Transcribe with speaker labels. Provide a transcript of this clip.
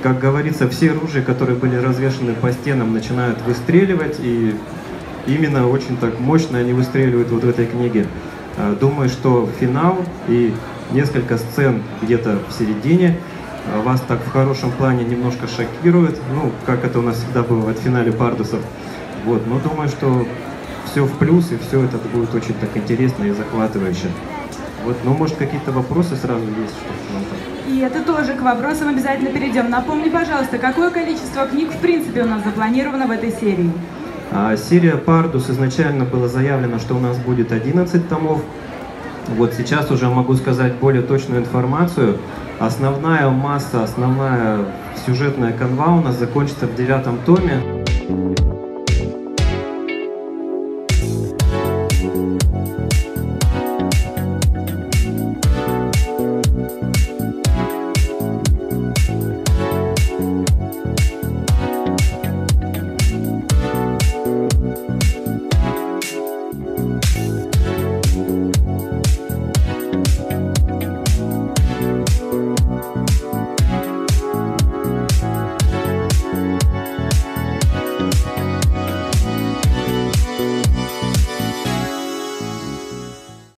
Speaker 1: как говорится, все ружья, которые были развешаны по стенам, начинают выстреливать, и именно очень так мощно они выстреливают вот в этой книге. Думаю, что финал и несколько сцен где-то в середине вас так в хорошем плане немножко шокирует, ну, как это у нас всегда бывает в финале Пардусов. Вот, но думаю, что все в плюс, и все это будет очень так интересно и захватывающе. Вот, ну, может, какие-то вопросы сразу есть, что нам там.
Speaker 2: И это тоже к вопросам обязательно перейдем. Напомни, пожалуйста, какое количество книг в принципе у нас запланировано в этой серии?
Speaker 1: Серия Пардус изначально было заявлено, что у нас будет 11 томов. Вот сейчас уже могу сказать более точную информацию. Основная масса, основная сюжетная канва у нас закончится в 9 томе.